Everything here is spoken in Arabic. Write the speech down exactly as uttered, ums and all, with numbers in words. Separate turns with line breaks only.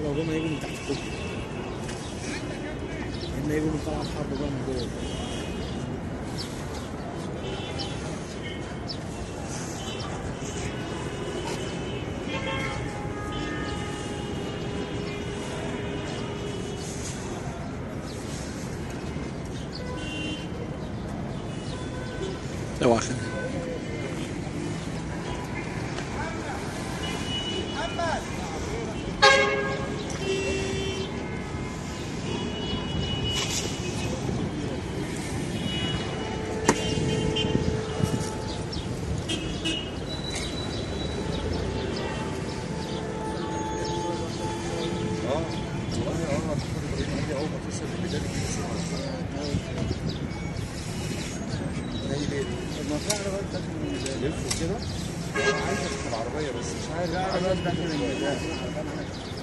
لو جم هيجوا من تحت الكوبري، اما يجوا من طلعة الحرب بقى من جوه.
اوعى خير.
اه والله اه محمود ابراهيم قال لي اول ما توصل للميدان نايل ايه؟
المنطقة عربيات داخل الميدان.
لفوا كده؟ عايز اشوف العربيه بس مش عارف.
لا عربيات داخل الميدان.